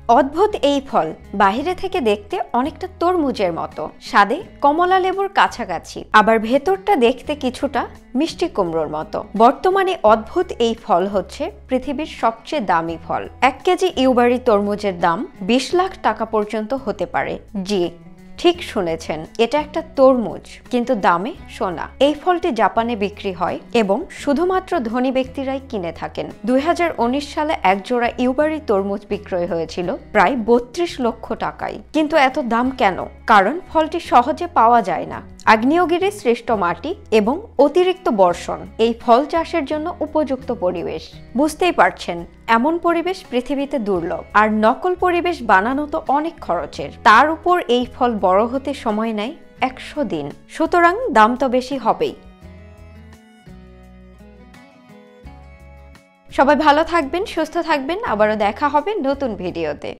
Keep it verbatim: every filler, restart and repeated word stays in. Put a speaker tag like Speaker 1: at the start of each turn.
Speaker 1: অদ্ভুত এই ফল বাইরে থেকে দেখতে অনেকটা তরমুজের মতো, স্বাদে কমলা লেবুর কাছাকাছি, আবার ভেতরটা দেখতে কিছুটা মিষ্টি কুমড়োর মতো। বর্তমানে অদ্ভুত এই ফল হচ্ছে পৃথিবীর সবচেয়ে দামি ফল। এক কেজি ইউবারি তরমুজের দাম বিশ লাখ টাকা পর্যন্ত হতে পারে। জি, ঠিক শুনেছেন, এটা একটা তরমুজ, কিন্তু দামে সোনা। এই ফলটি জাপানে বিক্রি হয় এবং শুধুমাত্র ধনী ব্যক্তিরাই কিনে থাকেন। দুই হাজার উনিশ সালে এক জোড়া ইউবারি তরমুজ বিক্রয় হয়েছিল প্রায় বত্রিশ লক্ষ টাকায়। কিন্তু এত দাম কেন? কারণ ফলটি সহজে পাওয়া যায় না। আগ্নেয়গিরির সৃষ্ট মাটি এবং অতিরিক্ত বর্ষণ এই ফল চাষের জন্য উপযুক্ত পরিবেশ। বুঝতেই পারছেন, এমন পরিবেশ পৃথিবীতে দুর্লভ। আর নকল পরিবেশ বানানো তো অনেক খরচের। তার উপর এই ফল বড় হতে সময় নেয় একশো দিন, সুতরাং দাম তো বেশি হবেই। সবাই ভালো থাকবেন, সুস্থ থাকবেন। আবারও দেখা হবে নতুন ভিডিওতে।